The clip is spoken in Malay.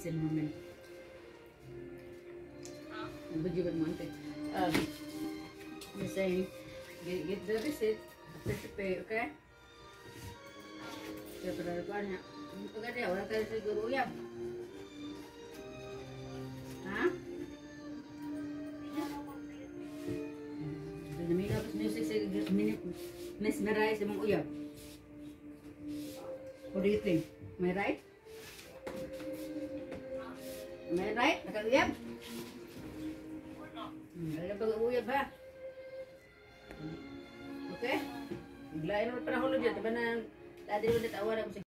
listen moment. Would you want it? You're saying, get the receipt after to pay, okay? Kaya pala ko niya. Pagkati, wala tayo siguro yan. Ha? Namila ko music sa mesmerize sa mga uyab. What do you think? Am I right? Am I right? Nakag-uyab? Alam pag-uyab ha? Okay? Biglain mo para hulog yan. Diba na, dati mo natawa na